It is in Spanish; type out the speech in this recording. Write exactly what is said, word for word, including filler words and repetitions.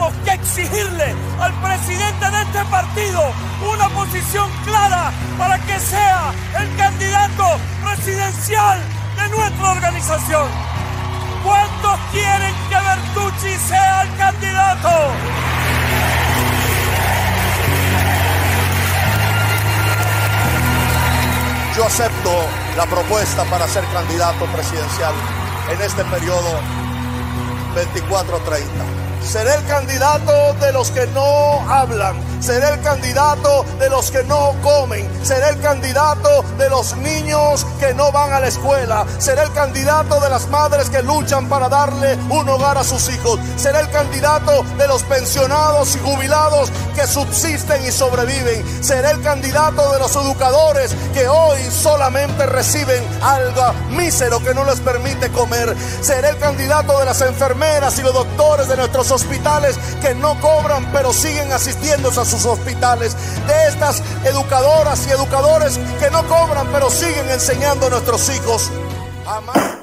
tenemos que exigirle al presidente de este partido una posición clara para que sea el candidato presidencial de nuestra organización. ¿Cuántos quieren que Bertucci sea el candidato? Yo acepto la propuesta para ser candidato presidencial en este periodo veinticuatro treinta. Seré el candidato de los que no hablan, seré el candidato de los que no comen, seré el candidato de los niños que no van a la escuela, seré el candidato de las madres que luchan para darle un hogar a sus hijos, seré el candidato de los pensionados y jubilados que subsisten y sobreviven, seré el candidato de los educadores que hoy solamente reciben algo mísero que no les permite comer, seré el candidato de las enfermeras y los doctores de nuestros hospitales que no cobran pero siguen asistiéndose a sus hospitales, de estas educadoras y educadores que no cobran pero siguen enseñando a nuestros hijos a amar.